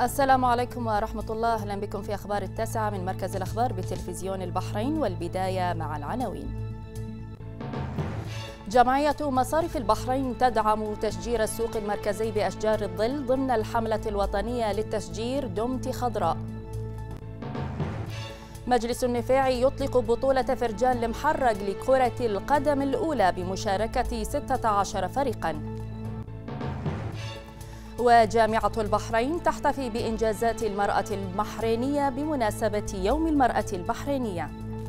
السلام عليكم ورحمة الله. أهلا بكم في أخبار التاسعة من مركز الأخبار بتلفزيون البحرين، والبداية مع العناوين. جمعية مصارف البحرين تدعم تشجير السوق المركزي بأشجار الظل ضمن الحملة الوطنية للتشجير دمت خضراء. مجلس النفاعي يطلق بطولة فرجان المحرق لكرة القدم الأولى بمشاركة 16 فريقاً. وجامعة البحرين تحتفي بإنجازات المرأة البحرينية بمناسبة يوم المرأة البحرينية.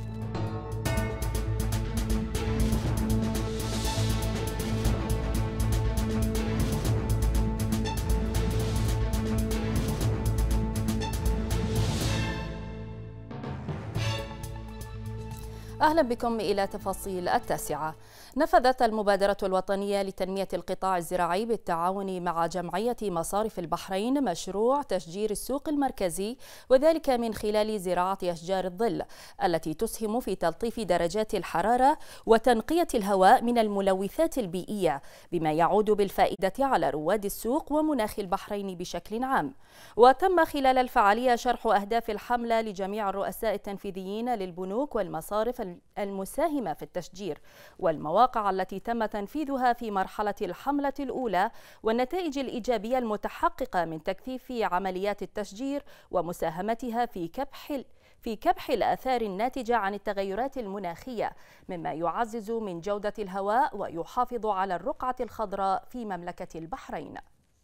أهلا بكم إلى تفاصيل التاسعة. نفذت المبادرة الوطنية لتنمية القطاع الزراعي بالتعاون مع جمعية مصارف البحرين مشروع تشجير السوق المركزي، وذلك من خلال زراعة أشجار الظل التي تسهم في تلطيف درجات الحرارة وتنقية الهواء من الملوثات البيئية، بما يعود بالفائدة على رواد السوق ومناخ البحرين بشكل عام. وتم خلال الفعالية شرح أهداف الحملة لجميع الرؤساء التنفيذيين للبنوك والمصارف المساهمة في التشجير، والمواقع التي تم تنفيذها في مرحلة الحملة الأولى، والنتائج الإيجابية المتحققة من تكثيف عمليات التشجير ومساهمتها في كبح الآثار الناتجة عن التغيرات المناخية، مما يعزز من جودة الهواء ويحافظ على الرقعة الخضراء في مملكة البحرين.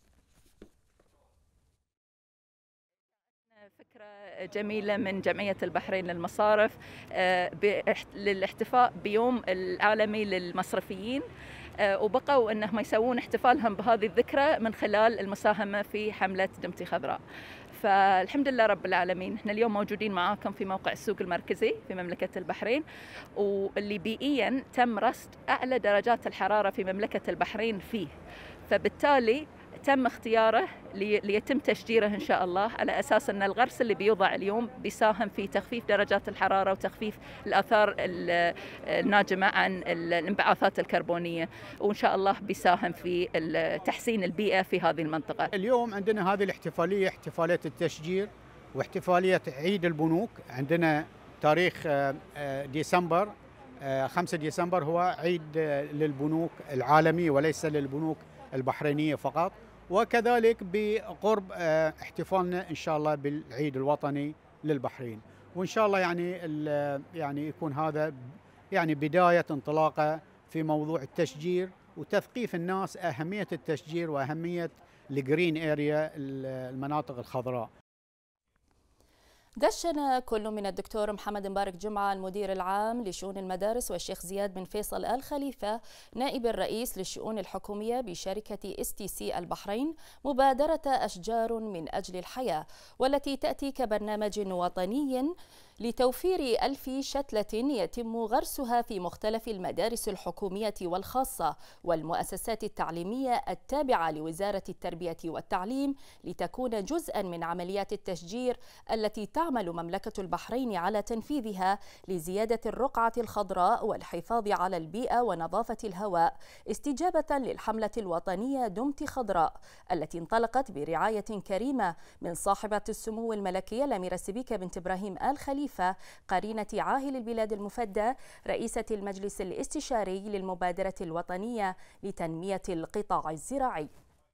فكرة جميلة من جمعية البحرين للمصارف للاحتفاء بيوم العالمي للمصرفيين، وبقوا أنهم يسوون احتفالهم بهذه الذكرى من خلال المساهمة في حملة دمت خضراء. فالحمد لله رب العالمين، احنا اليوم موجودين معاكم في موقع السوق المركزي في مملكة البحرين، واللي بيئيا تم رصد أعلى درجات الحرارة في مملكة البحرين فيه، فبالتالي تم اختياره ليتم تشجيره إن شاء الله، على أساس أن الغرس اللي بيوضع اليوم بيساهم في تخفيف درجات الحرارة وتخفيف الآثار الناجمة عن الانبعاثات الكربونية، وإن شاء الله بيساهم في تحسين البيئة في هذه المنطقة. اليوم عندنا هذه الاحتفالية، احتفالية التشجير واحتفالية عيد البنوك. عندنا تاريخ ديسمبر 5 ديسمبر هو عيد للبنوك العالمي وليس للبنوك البحرينية فقط، وكذلك بقرب احتفالنا إن شاء الله بالعيد الوطني للبحرين، وإن شاء الله يعني يكون هذا يعني بداية انطلاقة في موضوع التشجير وتثقيف الناس أهمية التشجير وأهمية الجرين اريا، المناطق الخضراء. دشن كل من الدكتور محمد مبارك جمعة المدير العام لشؤون المدارس والشيخ زياد بن فيصل آل خليفة نائب الرئيس للشؤون الحكومية بشركة STC البحرين مبادرة أشجار من أجل الحياة، والتي تأتي كبرنامج وطني لتوفير 1000 شتلة يتم غرسها في مختلف المدارس الحكومية والخاصة والمؤسسات التعليمية التابعة لوزارة التربية والتعليم، لتكون جزءا من عمليات التشجير التي تعمل مملكة البحرين على تنفيذها لزيادة الرقعة الخضراء والحفاظ على البيئة ونظافة الهواء، استجابة للحملة الوطنية دمت خضراء التي انطلقت برعاية كريمة من صاحبة السمو الملكية الأميرة سبيكة بنت إبراهيم آل خليفة قرينة عاهل البلاد المفدى رئيسة المجلس الاستشاري للمبادرة الوطنية لتنمية القطاع الزراعي.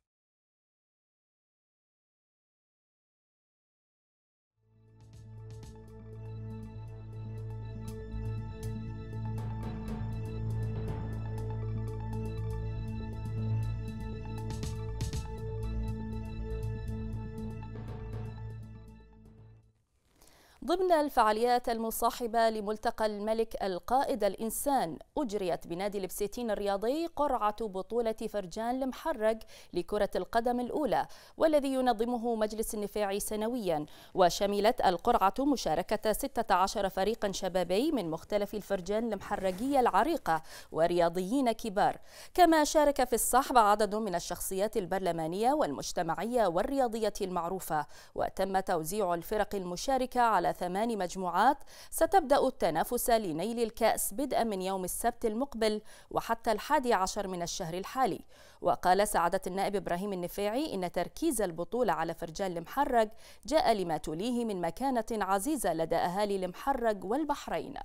ضمن الفعاليات المصاحبة لملتقى الملك القائد الإنسان، أجريت بنادي البسيتين الرياضي قرعة بطولة فرجان المحرق لكرة القدم الأولى، والذي ينظمه مجلس النفاعي سنويا، وشملت القرعة مشاركة 16 فريقا شبابي من مختلف الفرجان المحرقية العريقة ورياضيين كبار، كما شارك في الصحب عدد من الشخصيات البرلمانية والمجتمعية والرياضية المعروفة، وتم توزيع الفرق المشاركة على 8 مجموعات ستبدأ التنافس لنيل الكأس بدءا من يوم السبت المقبل وحتى 11 من الشهر الحالي. وقال سعادة النائب إبراهيم النفيعي إن تركيز البطولة على فرجال المحرق جاء لما تليه من مكانة عزيزة لدى أهالي المحرق والبحرين.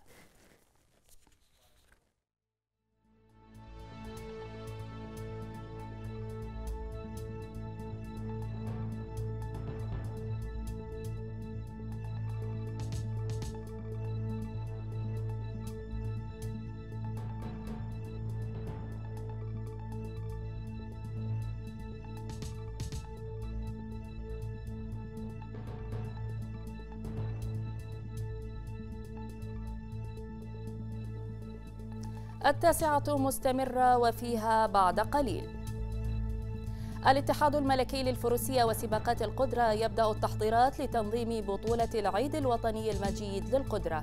التاسعة مستمرة وفيها بعد قليل. الاتحاد الملكي للفروسية وسباقات القدرة يبدأ التحضيرات لتنظيم بطولة العيد الوطني المجيد للقدرة.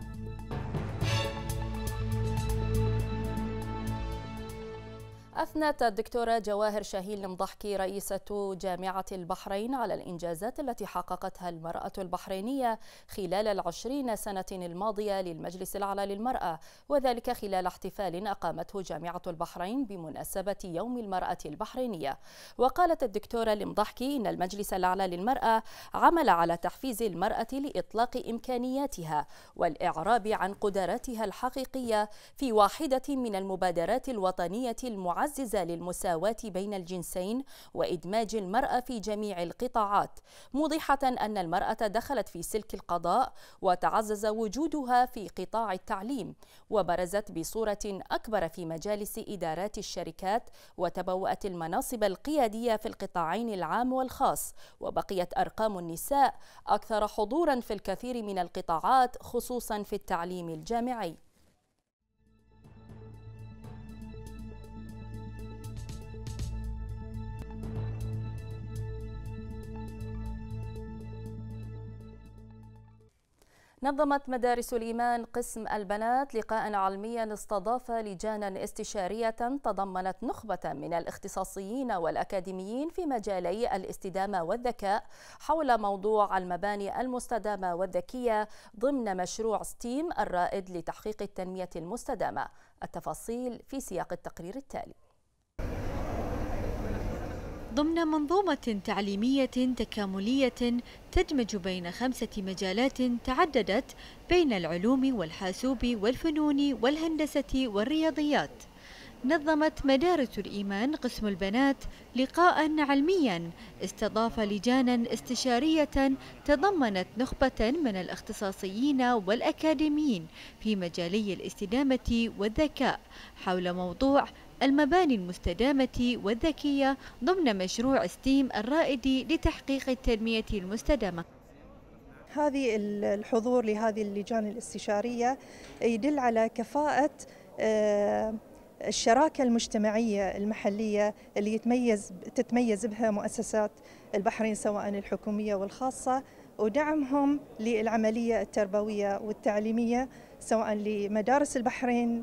أثنت الدكتورة جواهر شاهين المضحكي رئيسة جامعة البحرين على الإنجازات التي حققتها المرأة البحرينية خلال 20 سنة الماضية للمجلس الأعلى للمرأة، وذلك خلال احتفال أقامته جامعة البحرين بمناسبة يوم المرأة البحرينية. وقالت الدكتورة المضحكي إن المجلس الأعلى للمرأة عمل على تحفيز المرأة لإطلاق إمكانياتها والإعراب عن قدراتها الحقيقية في واحدة من المبادرات الوطنية المعززة للمساواة بين الجنسين وإدماج المرأة في جميع القطاعات، موضحة أن المرأة دخلت في سلك القضاء وتعزز وجودها في قطاع التعليم، وبرزت بصورة أكبر في مجالس إدارات الشركات، وتبوأت المناصب القيادية في القطاعين العام والخاص، وبقيت أرقام النساء أكثر حضورا في الكثير من القطاعات خصوصا في التعليم الجامعي. نظمت مدارس الإيمان قسم البنات لقاء علميا استضاف لجانا استشارية تضمنت نخبة من الاختصاصيين والأكاديميين في مجالي الاستدامة والذكاء حول موضوع المباني المستدامة والذكية ضمن مشروع ستيم الرائد لتحقيق التنمية المستدامة. التفاصيل في سياق التقرير التالي. ضمن منظومة تعليمية تكاملية تدمج بين 5 مجالات تعددت بين العلوم والحاسوب والفنون والهندسة والرياضيات، نظمت مدارس الإيمان قسم البنات لقاء علميا استضاف لجانا استشارية تضمنت نخبة من الاختصاصيين والأكاديميين في مجالي الاستدامة والذكاء حول موضوع المباني المستدامة والذكية ضمن مشروع ستيم الرائد لتحقيق التنمية المستدامة. هذه الحضور لهذه اللجان الاستشارية يدل على كفاءة الشراكة المجتمعية المحلية اللي تتميز بها مؤسسات البحرين سواء الحكومية والخاصة، ودعمهم للعملية التربوية والتعليمية سواء لمدارس البحرين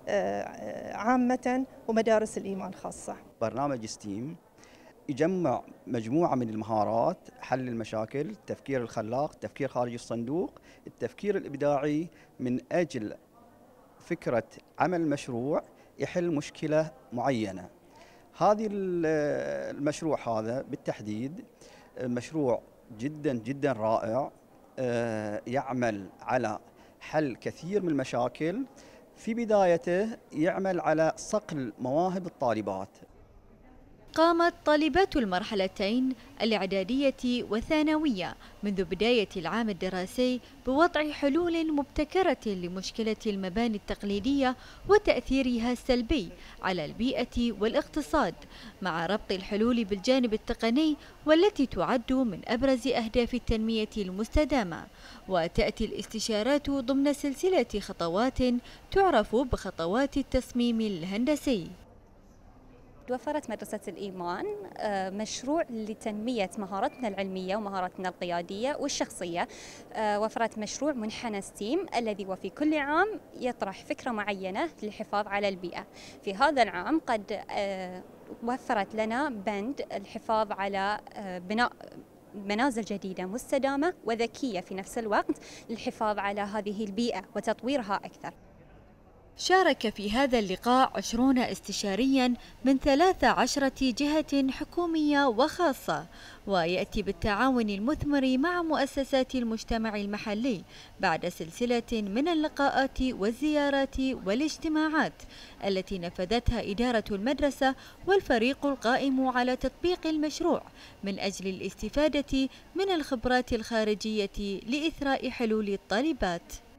عامة ومدارس الإيمان خاصة. برنامج ستيم يجمع مجموعة من المهارات: حل المشاكل، التفكير الخلاق، التفكير خارج الصندوق، التفكير الإبداعي، من أجل فكرة عمل مشروع يحل مشكلة معينة. هذه المشروع هذا بالتحديد مشروع جدا جدا رائع، يعمل على حل كثير من المشاكل. في بدايته يعمل على صقل مواهب الطالبات. قامت طالبات المرحلتين الإعدادية والثانوية منذ بداية العام الدراسي بوضع حلول مبتكرة لمشكلة المباني التقليدية وتأثيرها السلبي على البيئة والاقتصاد، مع ربط الحلول بالجانب التقني والتي تعد من أبرز أهداف التنمية المستدامة. وتأتي الاستشارات ضمن سلسلة خطوات تعرف بخطوات التصميم الهندسي. توفرت مدرسة الإيمان مشروع لتنمية مهاراتنا العلمية ومهاراتنا القيادية والشخصية. وفرت مشروع منحنى ستيم الذي وفي كل عام يطرح فكرة معينة للحفاظ على البيئة. في هذا العام قد وفرت لنا بند الحفاظ على بناء منازل جديدة مستدامة وذكية في نفس الوقت للحفاظ على هذه البيئة وتطويرها أكثر. شارك في هذا اللقاء 20 استشارياً من 13 جهة حكومية وخاصة، ويأتي بالتعاون المثمر مع مؤسسات المجتمع المحلي بعد سلسلة من اللقاءات والزيارات والاجتماعات التي نفذتها إدارة المدرسة والفريق القائم على تطبيق المشروع من أجل الاستفادة من الخبرات الخارجية لإثراء حلول الطالبات.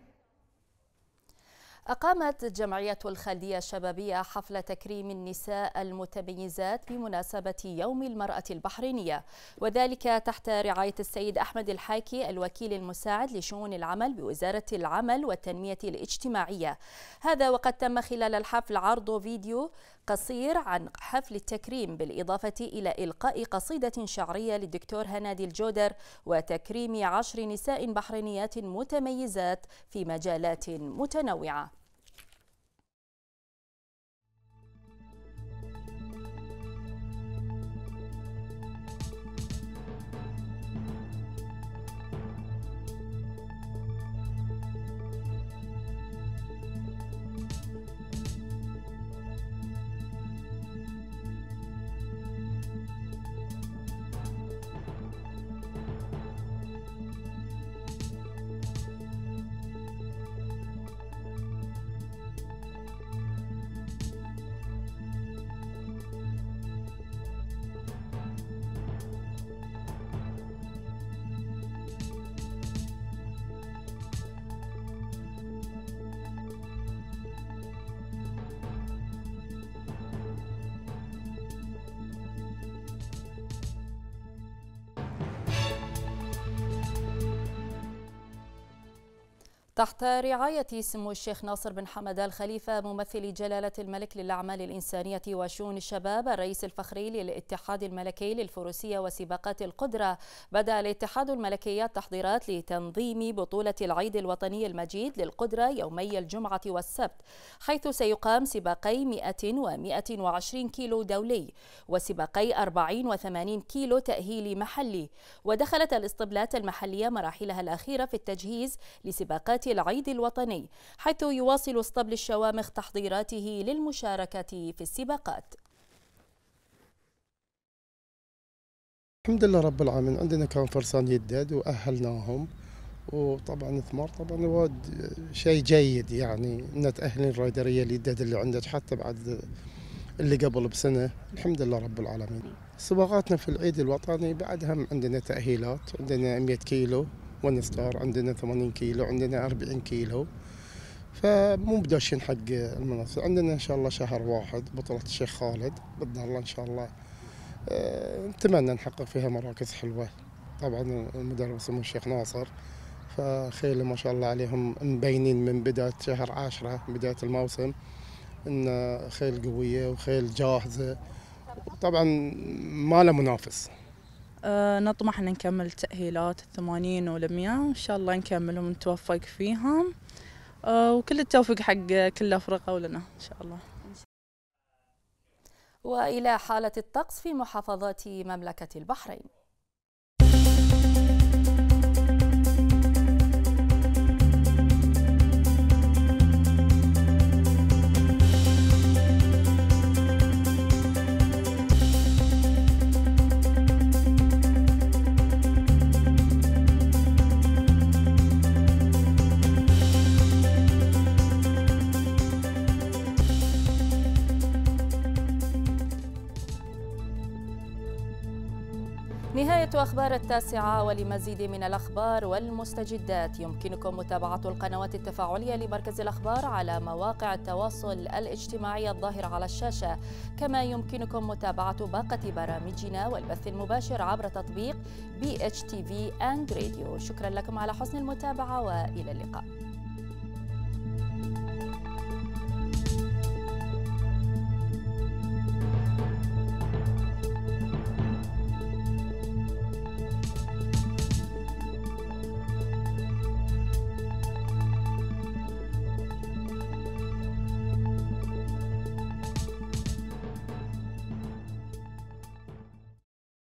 أقامت جمعية الخلدية الشبابية حفل تكريم النساء المتميزات بمناسبة يوم المرأة البحرينية، وذلك تحت رعاية السيد أحمد الحاكي الوكيل المساعد لشؤون العمل بوزارة العمل والتنمية الاجتماعية. هذا وقد تم خلال الحفل عرض فيديو قصير عن حفل التكريم، بالإضافة إلى إلقاء قصيدة شعرية للدكتور هنادي الجودر وتكريم 10 نساء بحرينيات متميزات في مجالات متنوعة. تحت رعاية سمو الشيخ ناصر بن حمد آل خليفة ممثل جلالة الملك للأعمال الإنسانية وشؤون الشباب الرئيس الفخري للاتحاد الملكي للفروسية وسباقات القدرة، بدأ الاتحاد الملكي التحضيرات لتنظيم بطولة العيد الوطني المجيد للقدرة يومي الجمعة والسبت، حيث سيقام سباقي 100 و120 كيلو دولي وسباقي 40 و80 كيلو تأهيلي محلي. ودخلت الاسطبلات المحلية مراحلها الأخيرة في التجهيز لسباقات العيد الوطني، حيث يواصل اسطبل الشوامخ تحضيراته للمشاركة في السباقات. الحمد لله رب العالمين، عندنا كان فرسان يدد وأهلناهم، وطبعا ثمار طبعا هو شيء جيد، يعني ان تأهلين الرايدرية اليدد اللي عندك حتى بعد اللي قبل بسنة. الحمد لله رب العالمين. سباقاتنا في العيد الوطني بعد هم عندنا تأهيلات، عندنا 100 كيلو ونستار، عندنا 80 كيلو، عندنا 40 كيلو، فمو بداشين حق المنافسة. عندنا إن شاء الله شهر 1 بطولة الشيخ خالد بدنا الله إن شاء الله، نتمنى نحقق فيها مراكز حلوة. طبعا المدرب سمو الشيخ ناصر، فخيل ما شاء الله عليهم مبينين من بداية شهر 10 بداية الموسم إن خيل قوية وخيل جاهزة، طبعا ما له منافس. نطمح أن نكمل تأهيلات 80 و100 وإن شاء الله نكملهم ونتوفق فيهم، وكل التوفيق حق كل أفرقة ولنا إن شاء الله. وإلى حالة الطقس في محافظات مملكة البحرين. نهاية أخبار 9، ولمزيد من الأخبار والمستجدات يمكنكم متابعة القنوات التفاعلية لمركز الأخبار على مواقع التواصل الاجتماعي الظاهرة على الشاشة، كما يمكنكم متابعة باقة برامجنا والبث المباشر عبر تطبيق BHTV and Radio. شكرا لكم على حسن المتابعة وإلى اللقاء.